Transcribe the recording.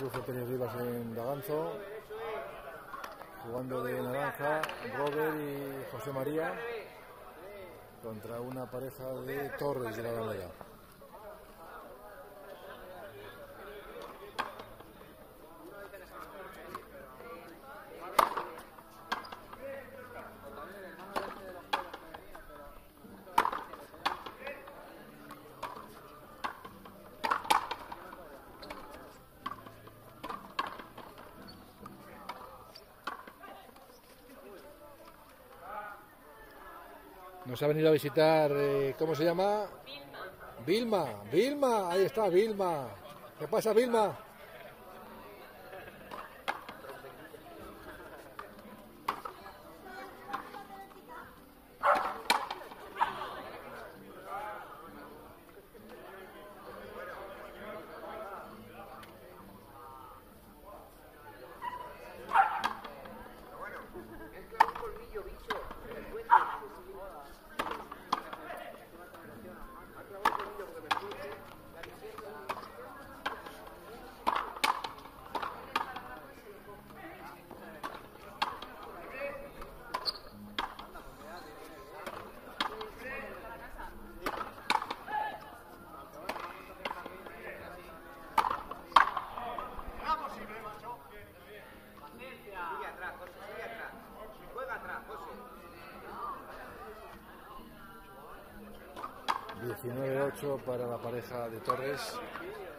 cruce Tenis Rivas en Daganzo, jugando de naranja Robert y José María contra una pareja de Torres de la Alameda. Nos ha venido a visitar, ¿cómo se llama? Vilma, ahí está Vilma. ¿Qué pasa, Vilma? ...19-8 para la pareja de Torres.